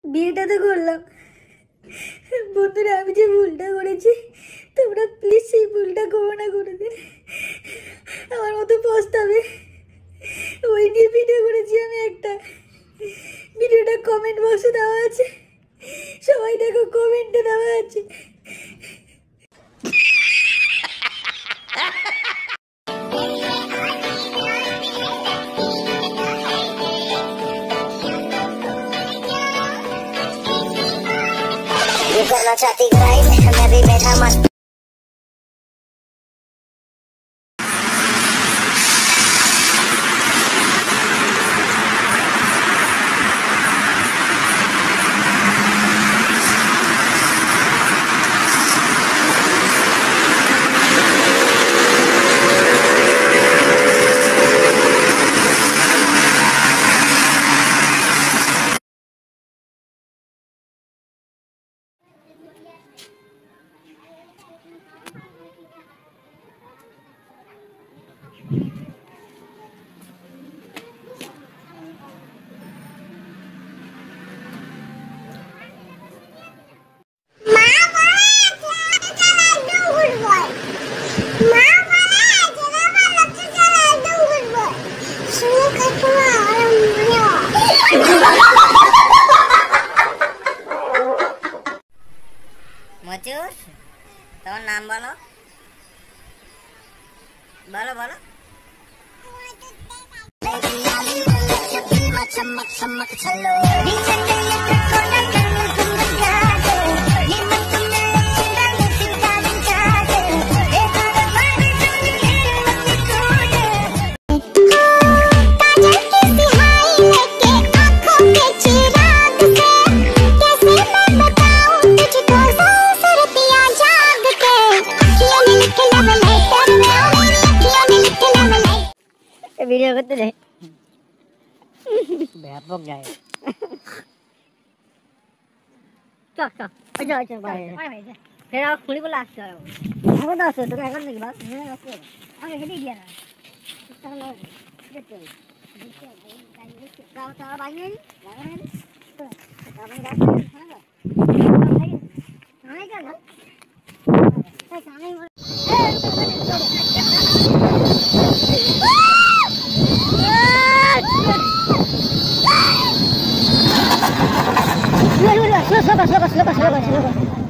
বিয়েটা তো করলাম। বন্ধুরা, আমি যে ভুলটা করেছি তোমরা প্লিজ সেই ভুলটা করো না কোনোদিন। আমার মতো পস্তাবে। ওই নিয়ে ভিডিও করেছি আমি একটা। ভিডিওটা কমেন্ট বক্সে দেওয়া আছে, সবাই দেখো, কমেন্টে দেওয়া আছে। करना चाहती ग्राइंड मैं भी बैठा मस्त। मचूर तुम्हार नाम बोलो बोलो बोलो। चमक चमक चलो वीडियो करते रहे व्यापक जाए। चल चल अच्छा अच्छा बाय फिर आप खुली बोला अच्छा है वो तो तो क्या करने की बात है आपको आगे के दिया ना चलो देखो गाँव सारा भाई नहीं तो काम नहीं करते हैं ना भाई नहीं करना ऐसा नहीं Slow.